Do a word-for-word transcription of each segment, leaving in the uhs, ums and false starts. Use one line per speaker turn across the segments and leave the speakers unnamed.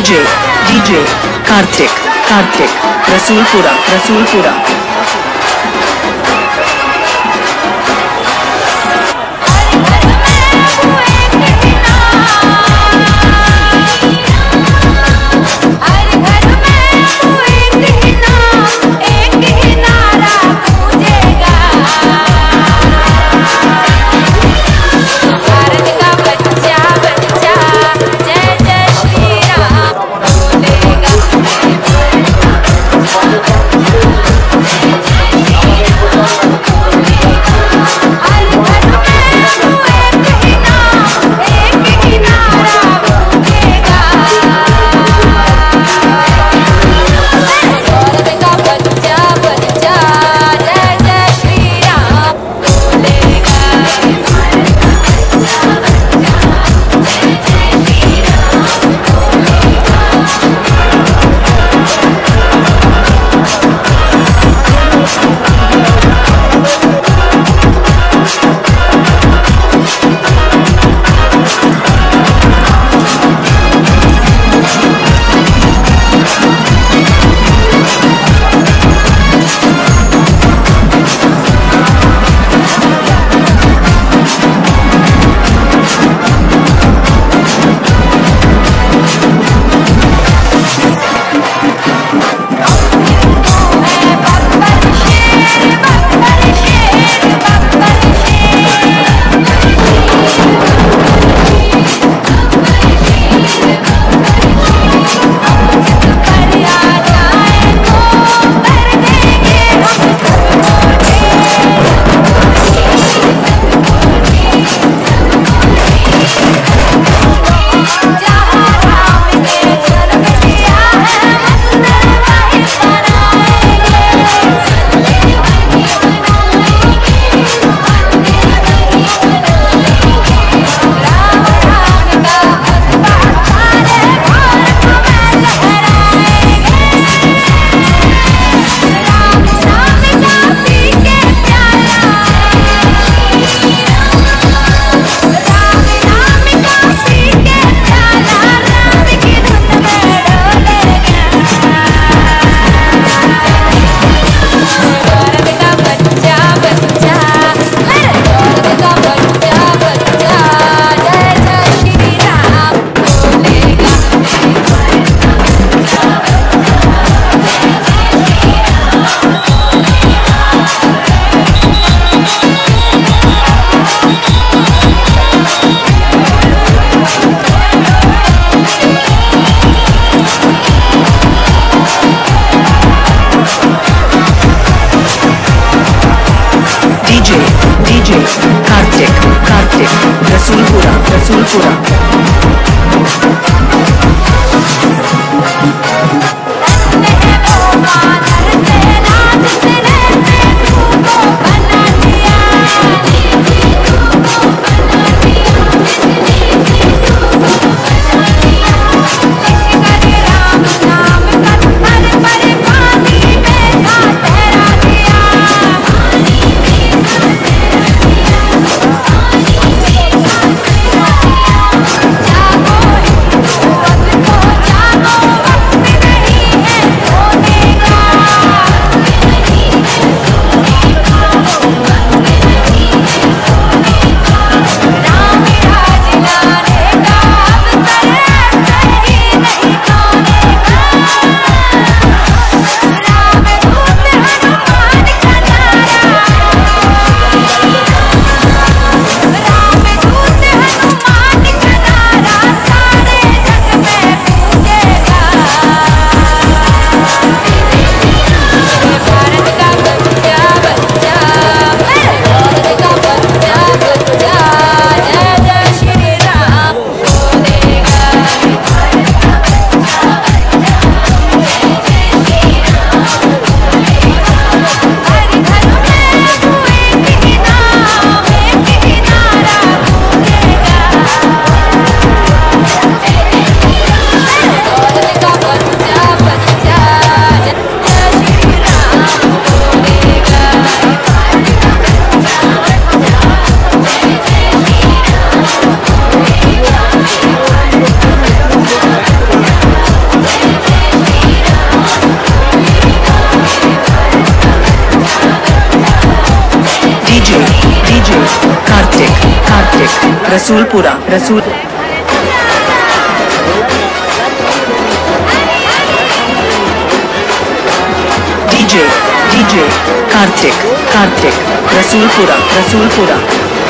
DJ DJ Kartik Kartik Rasulpura Rasulpura Rasulpura Rasul DJ DJ Kartik Kartik Rasulpura Rasulpura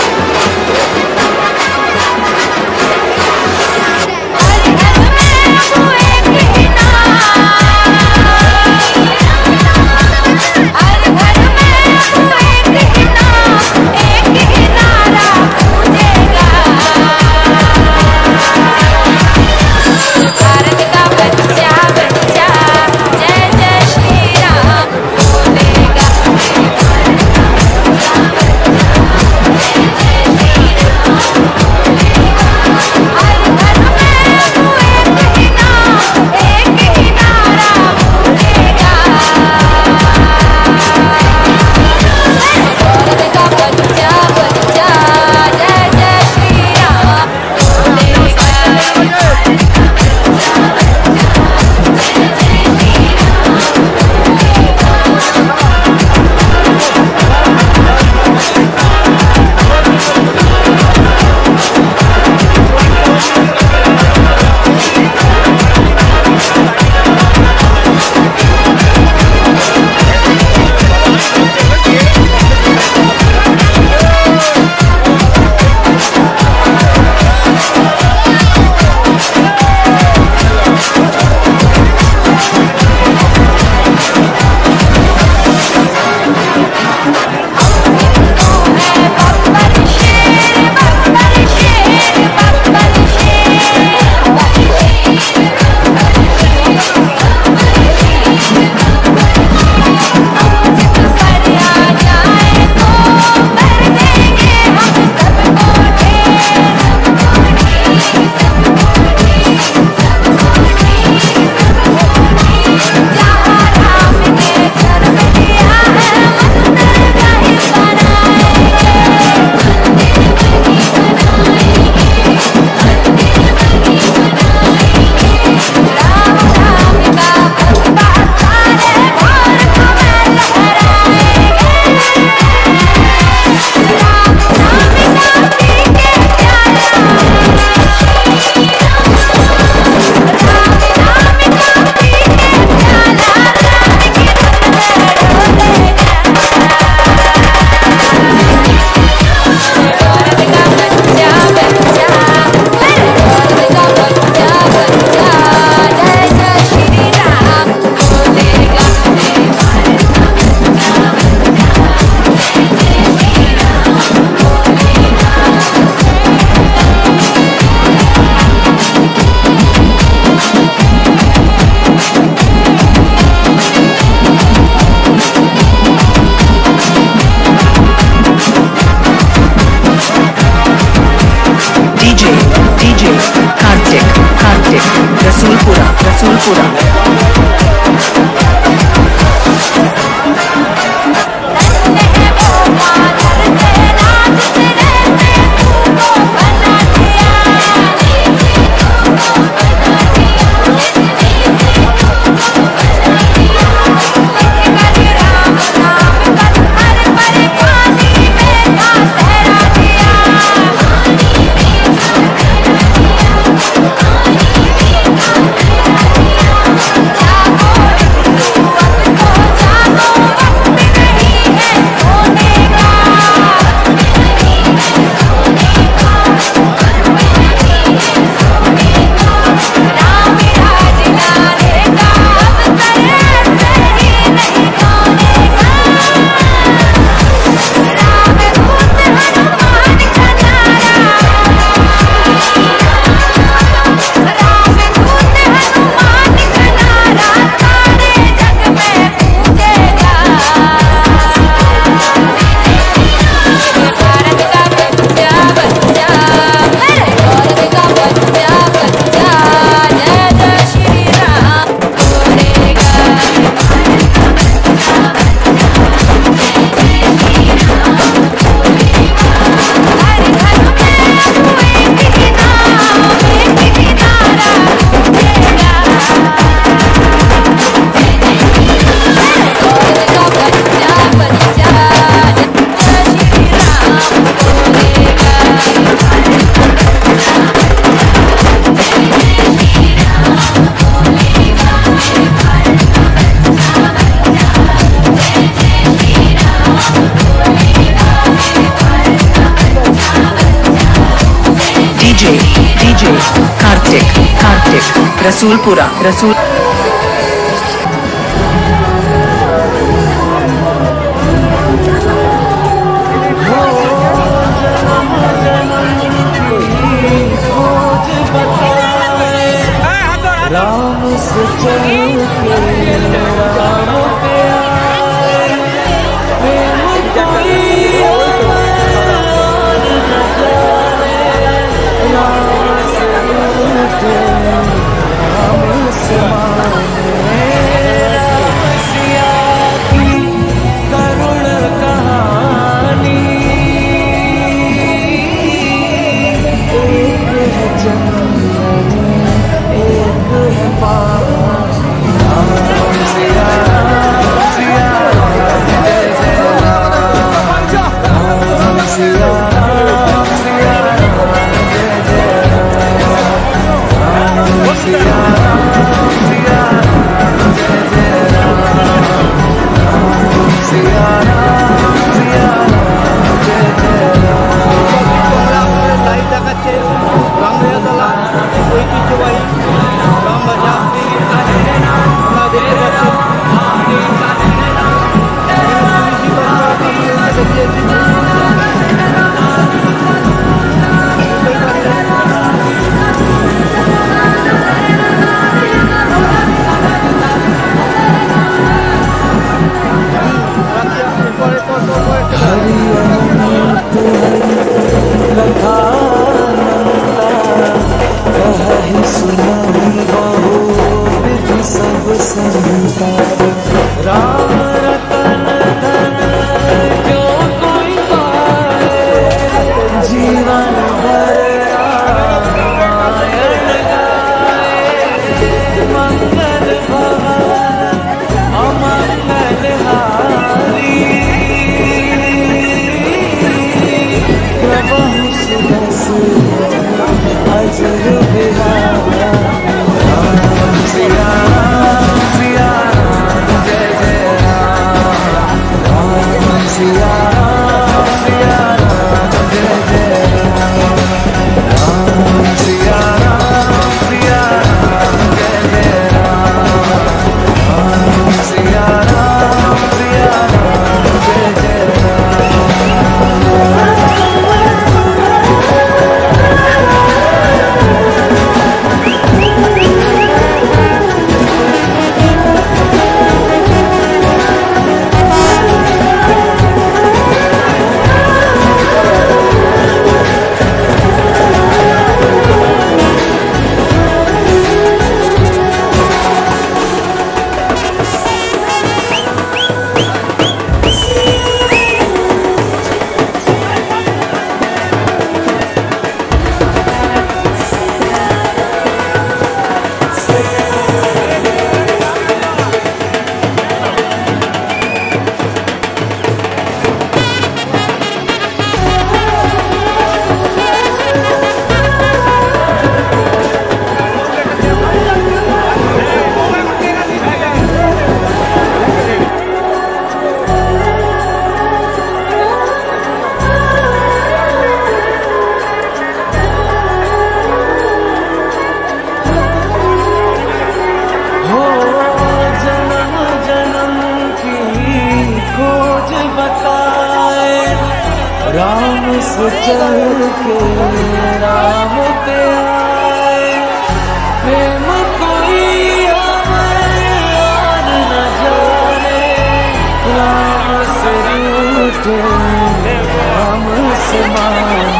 Rasulpura Rasulpura
Yeah.
Kartik Rasulpura Rasul
Ram से चल के राम पे आए, प्रेम कोई और न जाने, राम से उठे राम से माने, राम सिया की करुण कहानी, एक है जंगल एक है पानी, राम सिया राम सिया राम जय जय राम, राम सिया राम सिया राम जय जय राम, राम सिया राम सिया राम जय जय राम, राम सिया राम सिया राम जय जय
रामराजातला ঐতিহ্যবাহী রামরাজা আমরা দেখতে
राम रतन धन जो कोई पाए, जीवन भर रामायण गाए, मंगल भवन अमंगल हारी, प्रभु सुदस अजर बिहारी, राम सिया राम सिया राम जय जय राम, राम सिया राम सिया राम जय जय राम, राम सिया राम सिया राम जय जय राम, राम सिया राम सिया राम जय जय राम से चल के राम पे आए, प्रेम कोई और न जाने, राम से रूठे राम से माने।